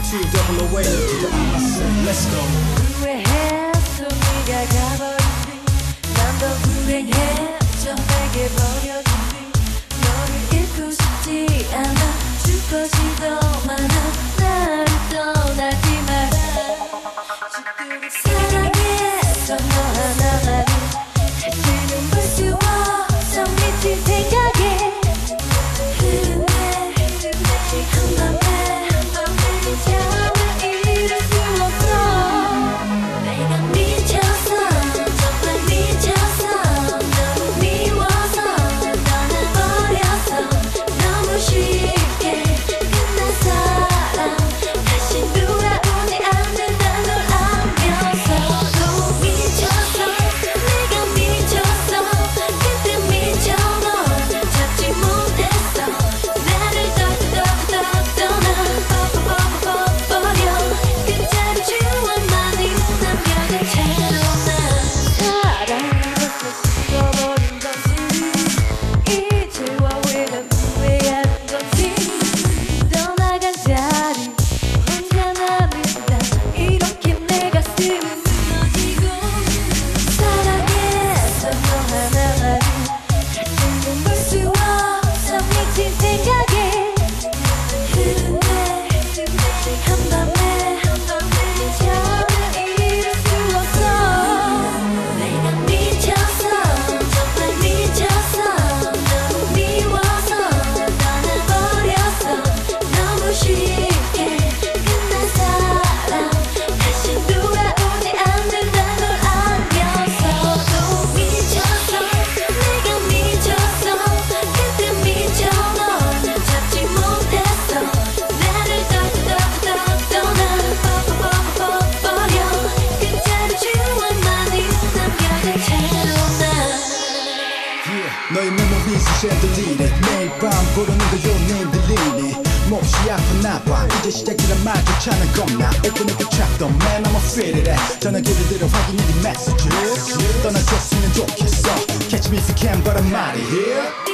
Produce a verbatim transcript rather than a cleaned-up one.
two double away to I say let's go. 후회했어 네가 가버린 뒤 난 더 불행해져 내게 버려진 뒤 너를 잃고 싶지 않아 줄 것이 더 많아 나를 떠나지 마라. 사랑했어 너 하나만을 지금 볼 수 없어 미친 생각에 흐른 내 한밤에 잠을 이룰 수 없어. 내가 미쳤어 정말 미쳤어 너무 미워서 떠나버렸어. 너무 쉽게 끝난 사랑 다시 돌아오지 않는다 널 알면서. 너무 미쳤어 내가 미쳤어 그때 미쳐 널 잡지 못했어. 나를 덜덜덜 떠나 버려 끝자리 추억만이 남겨둔 채로 난 사랑으로서 식어버린 건지 이제와 왜난 후회하는 건지 떠나간 자리 혼자 남은다 이렇게 내 가슴은 무너지고. 사랑했어 너 하나만을 지금 볼 수 없어 미친 생각에 흐른 내 한밤에 잠을 이룰 수 없어. 내가 미쳤어 정말 미쳤어 너무 미워서 떠나버렸어. 너무 쉽게 끝난 사랑 다시 돌아오지 않는다 널 알면서. 너무 미쳤어 내가 미쳤어 그때 미쳐 널 잡지 못했어. 나를 덜덜덜 떠나 버려 끝자리 추억만이 남겨둔 채로 난. Yeah, 너의 메모리 씻어들리네. 매일 밤 부르는 거 연인 들리니 몹시 아프나 봐. 이제 시작이란 말조차는 겁나. Open up the trap though man I'ma fit it at. 전화기를 들어 확인해 네 messages. 떠나줬으면 좋겠어. Catch me if you can but I'm outta here.